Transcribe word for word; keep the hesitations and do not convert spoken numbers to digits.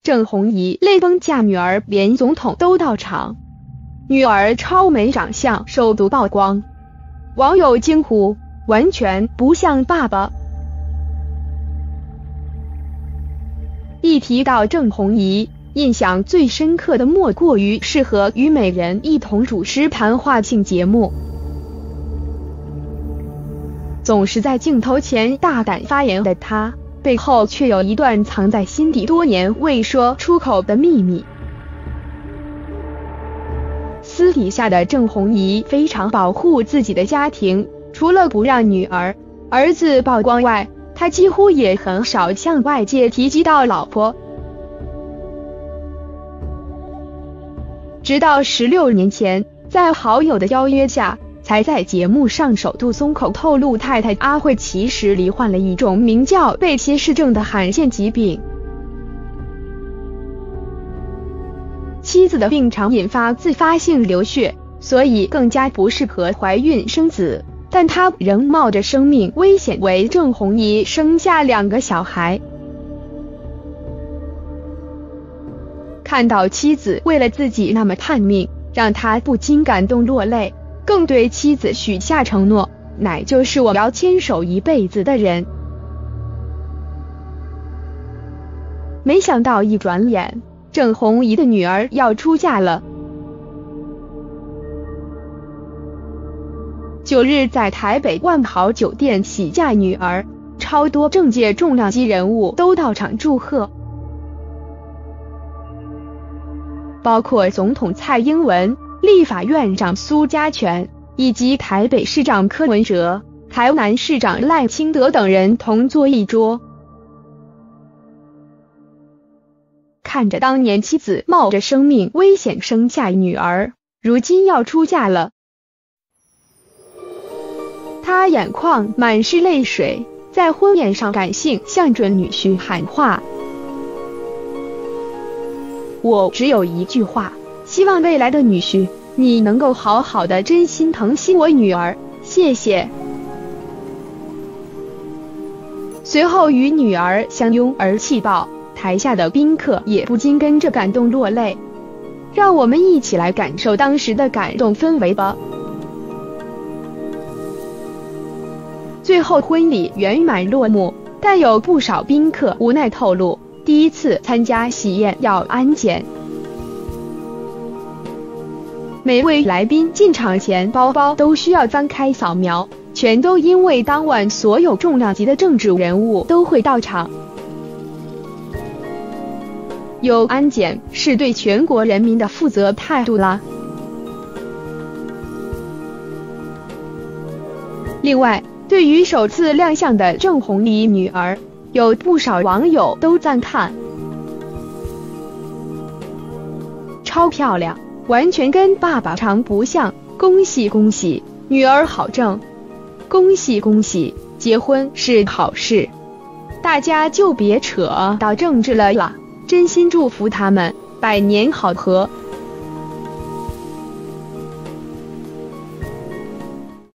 郑红怡泪崩嫁女儿，连总统都到场，女儿超美长相首度曝光，网友惊呼完全不像爸爸。一提到郑红怡，印象最深刻的莫过于是和虞美人一同主持谈话性节目，总是在镜头前大胆发言的她，背后却有一段藏在心底多年未说出口的秘密。私底下的郑红怡非常保护自己的家庭，除了不让女儿、儿子曝光外，她几乎也很少向外界提及到老婆。直到十六年前，在好友的邀约下，才在节目上首度松口透露太太阿慧其实罹患了一种名叫贝歇氏症的罕见疾病。妻子的病常引发自发性流血，所以更加不适合怀孕生子，但他仍冒着生命危险为郑红怡生下两个小孩。看到妻子为了自己那么叛命，让他不禁感动落泪，更对妻子许下承诺，乃就是我要牵手一辈子的人。没想到一转眼，郑红怡的女儿要出嫁了。九日在台北万豪酒店喜嫁女儿，超多政界重量级人物都到场祝贺，包括总统蔡英文、立法院长苏家全以及台北市长柯文哲、台南市长赖清德等人同坐一桌。看着当年妻子冒着生命危险生下女儿，如今要出嫁了，他眼眶满是泪水，在婚宴上感性向准女婿喊话：我只有一句话，希望未来的女婿，你能够好好的真心疼惜我女儿，谢谢。随后与女儿相拥而泣抱，台下的宾客也不禁跟着感动落泪。让我们一起来感受当时的感动氛围吧。最后婚礼圆满落幕，但有不少宾客无奈透露，第一次参加喜宴要安检。每位来宾进场前包包都需要翻开扫描，全都因为当晚所有重量级的政治人物都会到场。有安检是对全国人民的负责态度啦。另外，对于首次亮相的郑红怡女儿，有不少网友都赞叹：超漂亮，完全跟爸爸长不像，恭喜恭喜，女儿好正，恭喜恭喜，结婚是好事，大家就别扯到政治了啦，真心祝福他们百年好合。